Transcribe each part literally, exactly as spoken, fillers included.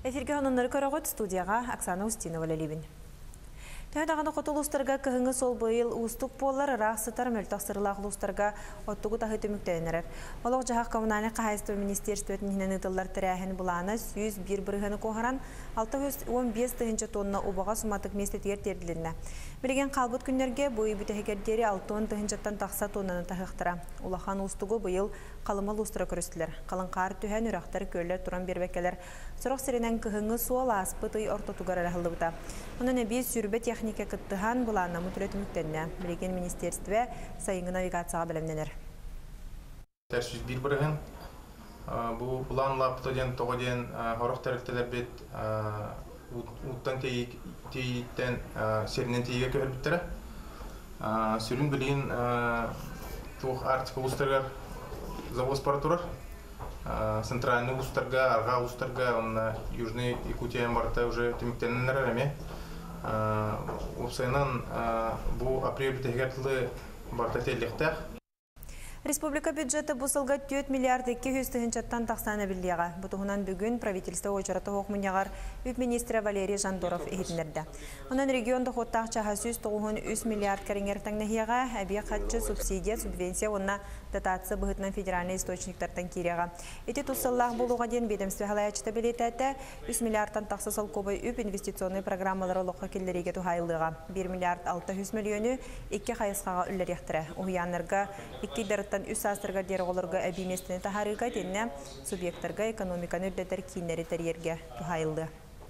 Эфирге ханымнары көрөгөт студияға Оксана Устинова лелибин. Тәһәдәгәне котылустарга кыһыңы сол быйыл устук боллар рахсытар мөлтәхсырлаглустарга оттугу тахы төмүктәнәр. Олог жаһак коммуналь хәйстә министрлыктын хинәнетыллар тирәһен буланы йөз бер биргәне когыран алты йөз он беш тыгынча тонна убага суматык местетер тердилинә. Билген калбыт күннәргә бу бүтәһәгәрдәре алты тыгынчаттан такса тоннаны тахыктыра. Улахан устугу быйыл калымал устра көрөстүләр. Калын кар төһән үрәхтәр көлләр туран бербәкәләр. Сорок сиренән кыһыңы суала аспыты орто тугара рәхлыбыта. Онын би сүрбе техника кыттыхан буланна мутулет мүктәннә. Билген министрлыктә сайынгы навигация белемнәр. Тәшвиq бир бирген бу план лаптыдан тогыдан хорох tərəfдәләр бит уттан тейттен сернен тейгә кер биттер. Сүрүн билген тух артикул устарга завоз паратурар. Центральный устарга, арга устарга, он южный Якутия марта уже темиктеннәр рәме. Усайнан бу апрель битегәтле барта телектә. Республика бюджеты бусылга төрт миллиард эки йөз тыгынчаттан таксаны биллига. Бутугунан бүгүн правительство очарата хокмунягар үп министры Валерий Жандоров эхитнерде. Онан регионда хоттак чаха жүз тогуз үч миллиард кәреңертән нәһиягә әби хатчы субсидия, субвенция онна дотация быһытнан федеральный источниктардан кирега. Эти тусаллах булуга ден ведомство халаячта билетәтә үч миллиардтан такса салкобы үп инвестиционный программалары локка киллериге тухайлыга. бер миллиард алты йөз миллионы эки хайыскага үлләр яктыра. Уяннарга эки Тан үс астырга дерголорга әбиместене тахарыга денне субъекттарга экономиканы үдәтер киннәре тәрьергә тухайлы.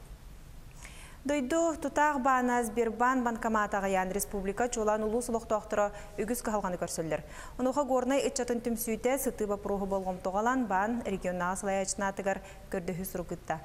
Дойду тутак бана Сбербанк банкоматага ян республика чолан улус лохтоктора үгүз калганы көрсөллөр. Онуга горнай ичатын түмсүйтә сытыба прогы болгом тогалан бан регионал слаячнатыгар көрдөһү сургытта.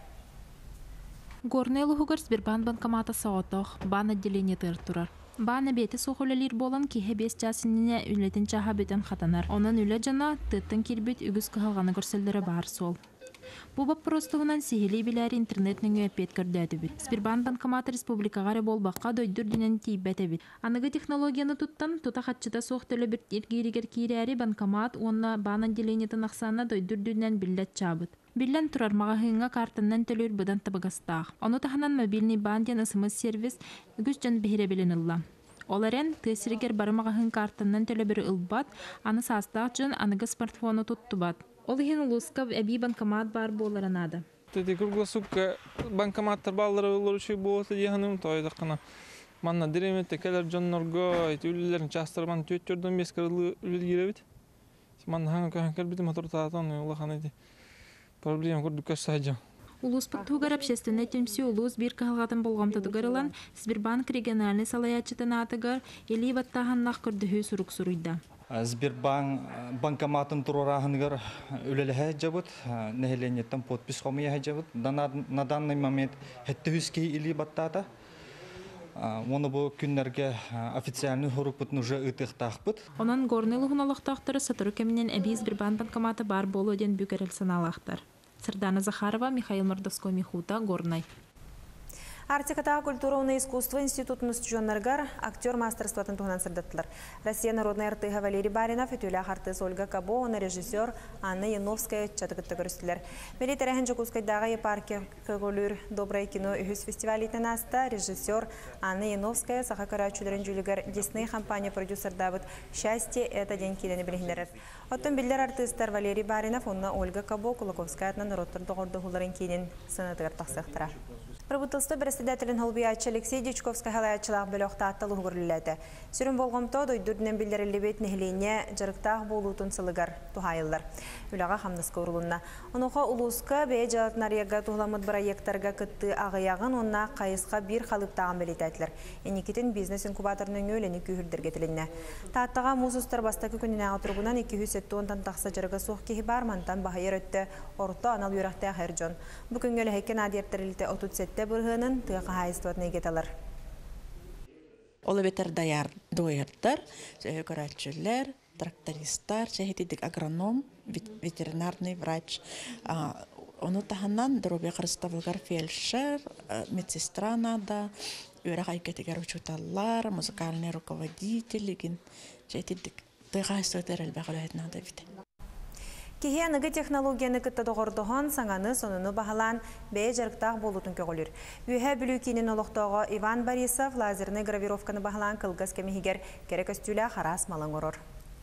Горнай лугугар Сбербанк банкомата саотох бан отделение тыртурар. Баны беті соқылылыр болан кеге бес жасыніне үлетін чаға бөтен қатанар. Онын үлі жана тұттын келбет үгіз қығылғаны көрсілдері бар сол. Бұл бап простығынан сихили біләрі интернетнің өпет көрдәді біт. Сбербанк банкоматы республикағары бол баққа дойдыр дінен кейбәті біт. Анығы технологияны тұттан тұта қатшыда соқтылы бір ергерігер кейрәрі банкомат онна бан отделениетін ақсана дойдыр дінен білдет чабыт. Билен турар магахынга картынан төлөр будан табагастах. Оны таханан мобильный банден ысымыз сервис үгүз жан бихире билинилла. Оларен тесиригер бары магахын картынан төлө бир ылбат, аны састах жан аныгы смартфону туттубат. Ол хин улуска эби банкомат бар боларанады. Теди круглосутка банкоматтар баллары улурчу болот дегеним тойда кана. Манна диремете келер жоннорго үллерин частырман төттөрдөн бес кырлы үлгиребит. Манна ханга келбит мотор таатан улаханайды. Проблема көрдүккө сажа. Улус паттугар общественный темси улус бир калгатын болгомта тугарылан Сбербанк региональный салаячытын атыгар эли баттаханнах көрдөһү сурук суруйда. Сбербанк банкоматын турарахынгар үлелеһе жабыт, нехеленеттен подпис хомия жабыт. На данный момент хеттүски эли баттата. Оны бу күннәргә официальный хорупытны уже ытыктахпыт. Онан горный лугуналыктактары сатыру кеминен эби Сбербанк банкоматы бар болу ден бүгерел саналактар. Сырдана Захарова, Михаил Мордовской, Михута, Горный. Артиката культурного искусства институтын студенттер актер мастерствотын тугунан сырдаттылар. Россия народная артыга Валерий Баринов, Этюлях артист Ольга Кабо, режиссер Анна Яновская чатыгытты көрүстүлөр. Бери терехин Жокускайдагы епарке көгөлүр Доброе кино үгүз фестивалитен аста режиссер Анна Яновская саха көрөчүлөрүн жүлүгөр Disney компания продюсер Давид Счастье это день килени билгендер. Оттон биллер артисттер Валерий Баринов, Анна Ольга Кабо, Кулаковская атынан роттор догордугуларын кийинен сынатыгар таксыктыра. Правительство председателин Холбиячы Алексей Дичковский халаячылах бөлөкта аттылы көрүлөтө. Сүрүн болгомто дойдурдунан билдирилибет нехилене жарыктаах болуутун сылыгар тухайылдар. Үлага хамныска урулунна. Онуха улуска бээ жалатнарыяга тухламыт проекттарга кытты агыягын онна кайыска бир халыптаган билететлер. Эникитин бизнес инкубаторунун өлени күйүрдөргө тилинне. Тааттага музустар бастакы күнүнө отургунан эки жүз тоннан такса жарыга сук кихи бармантан бахайыр өттө орто анал юракта хержон. Бу күнгөлө хекен адиеттерилте отуз Тә бұрғының тұға хайыстуатына кеталар. Олы бетер даяр дойырттар, көрәтшілер, трактористтар, шәхетедік агроном, ветеринарный врач. Оны тағынан дұрубе қырыставылғар фельдшер, медсестра нада, өрі қайкетігер учуталар, музыкальный руководитель, шәхетедік тұға хайыстуатар әлбәғілі әтінады бейді. Кихи аныгы технологияны кытта доғырдығын саңаны сонуну бағалан бәе жарықтақ болутын көгілір. Үйе бүлі кейнін олықтығы Иван Борисов лазерный гравировканы бағалан кылгас кемегер керек өстілі қарас малың ұрыр.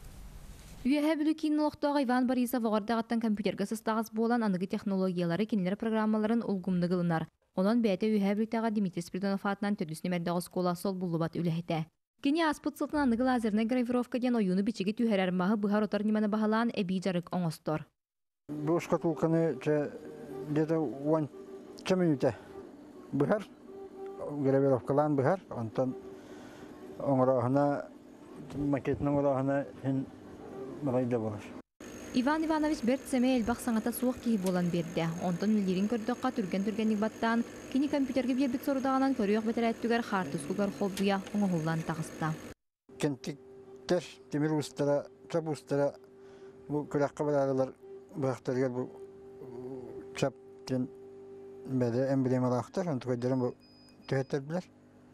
Үйе бүлі кейнін олықтығы Иван Борисов оғардағаттан компьютерге сыстағыз болан аныгы технологиялары кенелер программаларын ұлғымды ғылынар. Онан бәйті үйе бүлітаға Дмитрий Спиридонов атынан төдісіне мәрдіғыз кола сол бұллыбат үліхеті. Кені аспыт сылтын аныгы лазерный гравировка ден ойуны бичеге түйәрәрмағы бұхар отар немені бағалан әбей жарық оңыстор. Бұл шкатулканы где-то он минуте бұхар, гравировкалан бұхар, онтан оңырағына, макетінің оңырағына мағайды болыр. Иван Иванович берт семей элбақ саңата суық кейі болан берді. Онтан үлдерін көрдіққа түрген-түргенік баттан, кені компьютерге бербет сорудағанан көріоқ бетер әттігер қартысқылар қолбуя оңығылдан тағыста. Кенттіктер, темір ұстара, чап ұстара, бұл көрәққа барағылар бұяқтарғар бұл чап кен бәді эмблемалақтар, онты көдерін бұл түйеттер білер.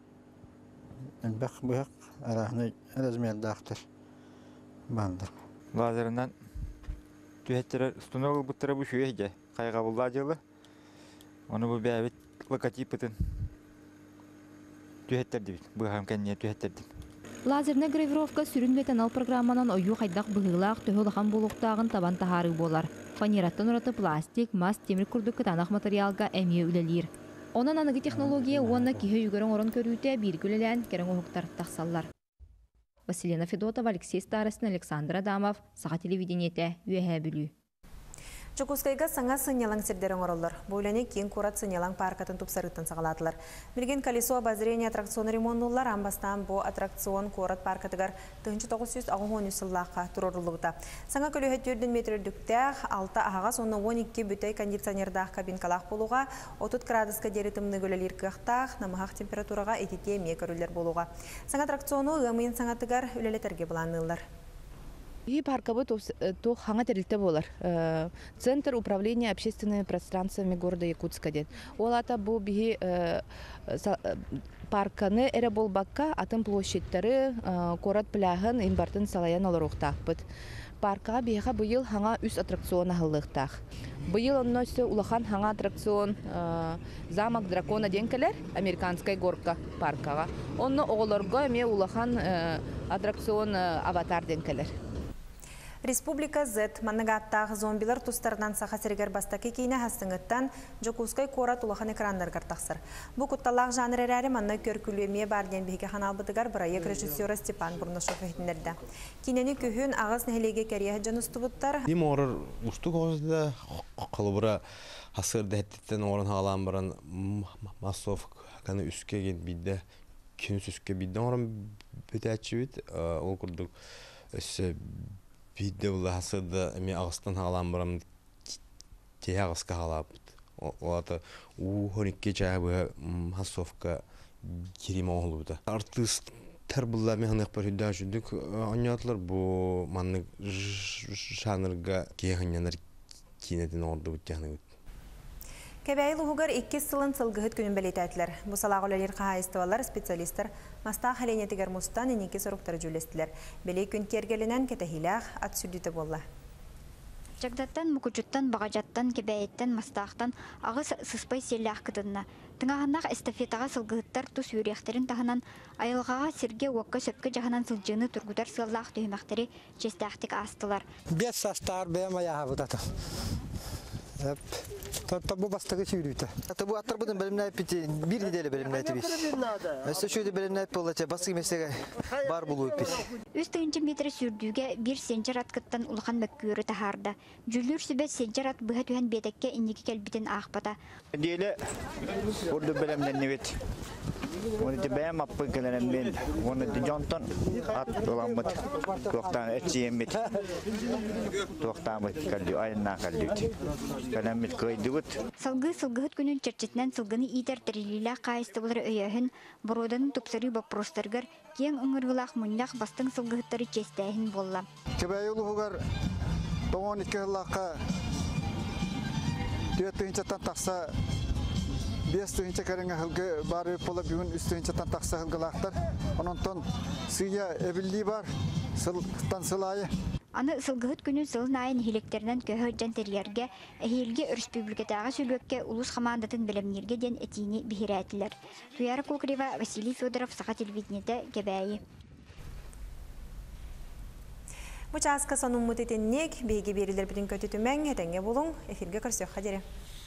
Әлбәқ бұяқ арағыны размердақтар бағындар. Лазерынан түйеттері ұстынығы бұттыра бұл шүйеге қайға бұл ажылы. Оны бұл бәбет локотипетін түйеттер дейбіт. Бұғам кәніне түйеттер дейбіт. Лазерный гравировка сүрін бетанал программанан ойу қайдақ бұғылақ түйіліған болуқтағын табан тахары болар. Фанераттан ұраты пластик, мас, темір күрдік кітанақ материалға әмие үлелер. Онан анығы технология онына кейі үйгерін орын көрүйте бір күлелән керің оғықтар тақсалар. Василина Федотова, Алексей Старостин, Александр Адамов, Саға телевидениеті, Үйе бүлі. Чукускайга саңа сынялаң сердерін орылыр. Бойләне кейін курат сынялаң паркатын тупсарыттан сағаладылар. Білген колесо обозрение аттракцион ремонтнулар, амбастан бұл аттракцион курат паркатыгар тысяча девятьсот он сыллаққа тұрорылығыда. Саңа көлі өттөрден метр дүктәқ, алты ағаға соны он екі бүтай кондиционердақ кабинкалақ болуға, отыз градусқа дерітімні көлелер кіқтақ, намағақ температураға етете мекөрілер болуға. Саңа аттракционы ғымын саңатыгар үлелетерге бұланылар. И парковый то ханга терилте болар. Центр управления общественными пространствами города Якутска ден. Олата бу биги парканы эре болбакка атын площадьтары корат пляхын имбартын салаян олоруктакпыт. Паркага бига быйыл ханга үс аттракцион ахыллыктак. Быйыл онносо улахан ханга аттракцион замок дракона денкелер, американская горка паркага. Онно оголорго эме улахан аттракцион аватар денкелер. Республика Z маннагаттағы зомбилар тустарынан саха сергер бастаки кейіне хастыңыттан Жокускай корат улахан экрандаргар тақсыр. Бұ құтталақ жанр әрәрі манна көркілуеме барден бейге ханалбытыгар бірайық режиссера Степан Бурнашов етіндерді. Кейнені көхін ағыз нәхелеге кәрияғы жан ұстыбыттар. Дем орыр ұсты қоғызды қалыбыра асырды әттеттен орын халан бірін массов қаны үске ген бейді, кеніс үске бейді орын бөті әтші бейді. Ол күрдік өсі Бидде бұл асырды әме ағыстан халан бұрам тей ағысқа халабыд. Олаты у-хонекке жағы массовка керема оғылыды. Артыстар бұлла механық бар үйді жүдік ойнатылар. Бұл манны жанырға кейханянар кейнеден орды бұд яғны бұд. Кәбәйіл ұғығыр екі сылын сылғығыт күнін бәлейті әтілер. Бұл салағылылер қағайыстывалар специалистер Маста халенетігер мұстан енеке сұрықтары жүлестілер. Бәлей күн кергелінен кәтәхиләқ ат сүрдеті болла. Жагдаттан, мұқычыттан, бағажаттан, кәбәйеттен, мастақтан ағыз сыспай селләқ кытынна. Тыңағанақ эстафетаға сылғыттар тұс үйректерін тағынан айылғаға серге уаққа сөпкі жағынан сылжыны тұргутар сыллақ түймәқтері честәқтік астылар. Бес састар бәм аяғы бұдаты. Табу бастығы сүйрейті. Табу аттар бұдың бәлімнәй піті, бір неделі бәлімнәй тібіз. Өсті шүйді бәлімнәй болатя, басығы месеге бар болуы піс. Үз тығынчы метр сүрдуге бір сенчер аткыттан ұлған мәккүйірі тахарды. Жүлір сүбәт сенчер ат бұға түйен бетекке инекі кәлбітін ақпата. Дейлі ұрды бәлімден невет. Оны де бәйім аппы кәлінен мен, оны де жонтон ат оламыд, тоқтан әтсиемет, тоқтамыд кәлді, айынна кәлді. Кәлімет көйді бұд. Салғы сылғыт күнін чәрчетінен сылғыны идер тәрелілі қайысты болыр өйәхін, бұроданын тұпсары бапростарғар, кен ұңырғылақ мұнлақ бастың сылғыттары честәйін болла. Кәбәй ұлығығар тоғын екі ғылаққа түйеттігіншеттен тақса бес түйінші кәріңі ғылғы бары пола бүгін үс түйіншеттен тақса ғылғылақтар. Онынтон сүйя әбілді бар, сылғыттан сылайы. Аны сылгыһыт күнү сылын айын хилектеринен көһө жантерьерге, эхилге республикатағы сүлөкке улус командатын белемнерге ден этини бихирәтилер. Туяра Кукрева, Василий Федоров, Саха телевидениеде Кебәйи. Бу часка сонун мутетеннек, бейге берилер бүтін көтүтүмәң, этенге болуң, эфирге көрсөк хадере.